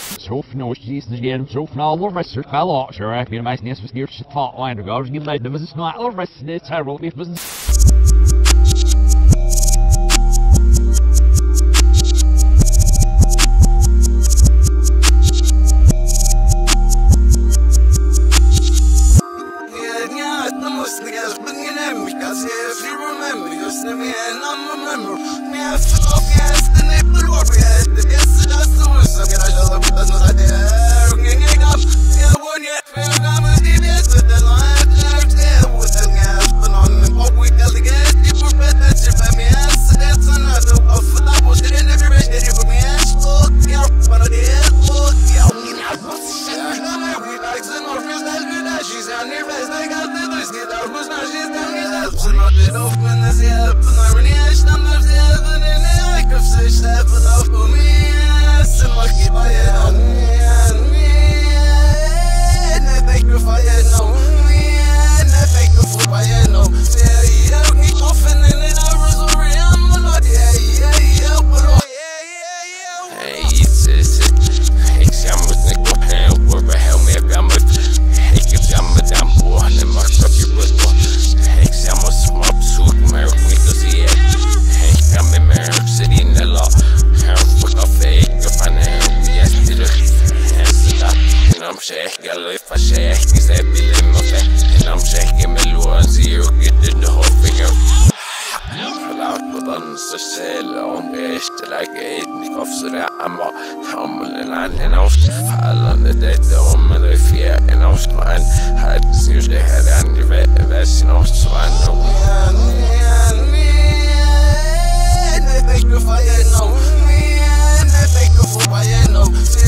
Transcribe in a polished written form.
Zofen als je is again, zofen alle rest wel al, sure, I can imagine this was near shit thought line to go, you led them as it's not all rest in it, terrible, it was. No,